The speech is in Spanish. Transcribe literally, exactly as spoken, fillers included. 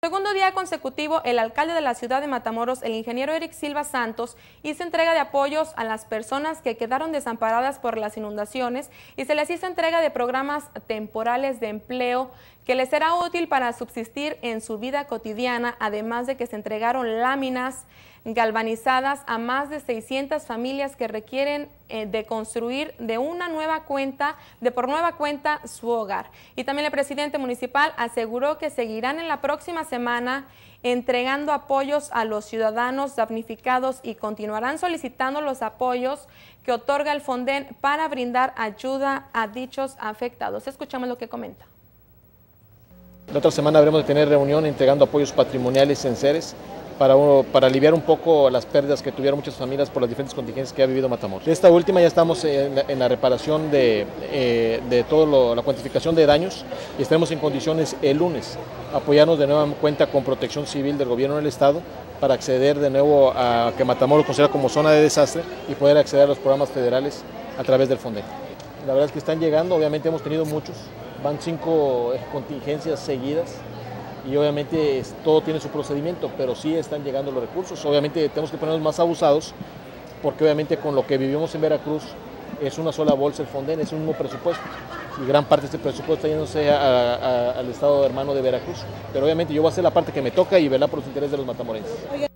Segundo día consecutivo, el alcalde de la ciudad de Matamoros, el ingeniero Eric Silva Santos, hizo entrega de apoyos a las personas que quedaron desamparadas por las inundaciones y se les hizo entrega de programas temporales de empleo que les será útil para subsistir en su vida cotidiana, además de que se entregaron láminas galvanizadas a más de seiscientas familias que requieren eh, de construir de una nueva cuenta, de por nueva cuenta su hogar. Y también el presidente municipal aseguró que seguirán en la próxima semana entregando apoyos a los ciudadanos damnificados y continuarán solicitando los apoyos que otorga el Fonden para brindar ayuda a dichos afectados. Escuchamos lo que comenta. La otra semana habremos de tener reunión entregando apoyos patrimoniales en Ceres para, para aliviar un poco las pérdidas que tuvieron muchas familias por las diferentes contingencias que ha vivido Matamoros. De esta última ya estamos en la, en la reparación de, eh, de toda la cuantificación de daños y estaremos en condiciones el lunes apoyarnos de nueva cuenta con Protección Civil del Gobierno del Estado para acceder de nuevo a que Matamoros considera como zona de desastre y poder acceder a los programas federales a través del Fonden. La verdad es que están llegando, obviamente hemos tenido muchos, van cinco contingencias seguidas y obviamente todo tiene su procedimiento, pero sí están llegando los recursos. Obviamente tenemos que ponernos más abusados porque obviamente con lo que vivimos en Veracruz es una sola bolsa el Fonden, es un mismo presupuesto y gran parte de este presupuesto está yéndose a, a, al estado hermano de Veracruz, pero obviamente yo voy a hacer la parte que me toca y velar por los intereses de los matamorenses.